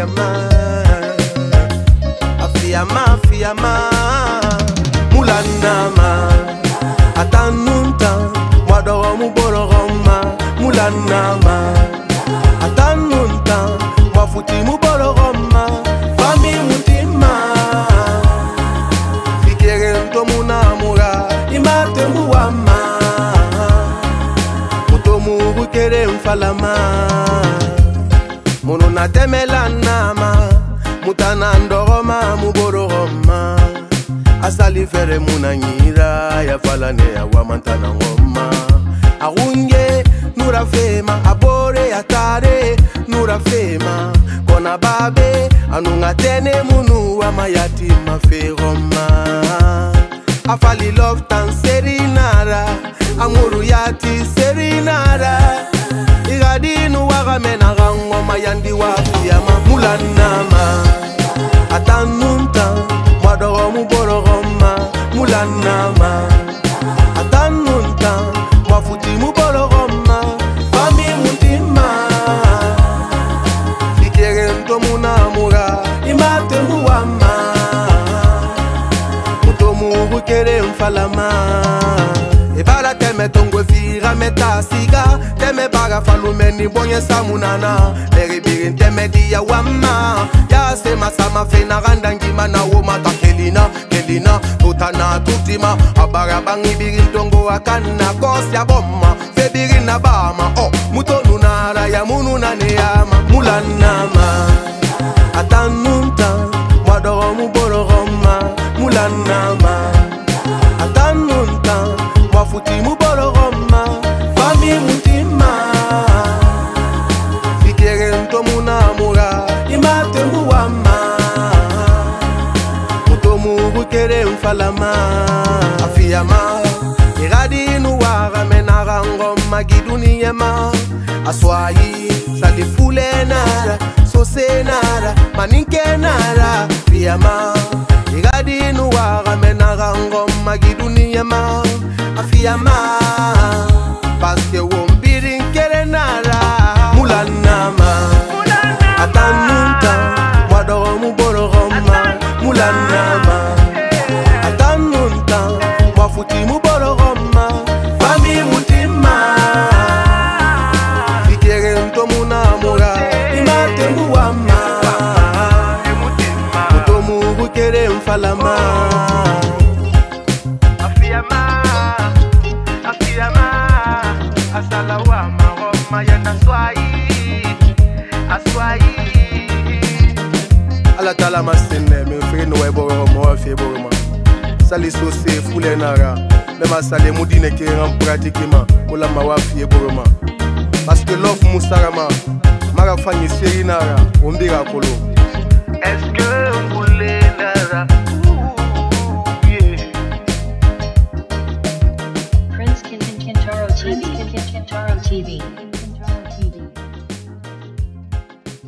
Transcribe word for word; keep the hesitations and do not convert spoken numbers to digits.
afiyama afiyama afiyama mulanama atanunta mwadoro muboloroma mulanama atanunta mwafuti muboloroma fami mutima fikere nto munamura imate muwama mutomu bukere mfalama Mono na temela nama mutana ndoroma muboroma asali fere munanyira ya falane ya wamantana ngoma arunge nura fema abore atare nura fema kona babe anunga tene munu wa mayati maferoma afali love tan serinara amuru yati serinara igadinu wagamena gangoma yandi wafiyama mulanama atanunta mwadoro muborogoma mulanama atanunta mwafuti muborogoma fami mutima fikere nto munamura imate muwama mutomu bukere mfalama Ebala teme tongwe fira meta siga Teme baga falumeni bonye samunana Eribirin teme diya wama Ya sema sama fena randangima na woma ta kelina Kelina tutana tutima Abara bangi birin tongo akana kosya bomma Febirin na bama Oh mutonu nara ya munu na neyama Mulanama Atanunta Mwadoro mubororoma Mulanama Atanunta Wafuti muboloroma fami mutima fikere nto munamura imate muwama mutomu bukere mfalama afiyama iradi nuwara menara ngoma giduni yema aswayi salifule nara sose nara maninke nara afiyama iradi nuwara menara ngoma giduni yema afiyama paske wombirin kere nara mulanama atanunta mwadoro mubororoma mulanama atanunta mwafuti mubororoma fami mutima fikere nto munamura imate muwama mutomu bukere mfalama Asalawa maroma yana swai aswai ala tala masene me frère no eboro mo afie boroma sali sose fule nara me masale mudine ke ram pratiquement ola ma wafie boroma parce que l'offre musarama mara fanyi seri nara ombira kolo est-ce que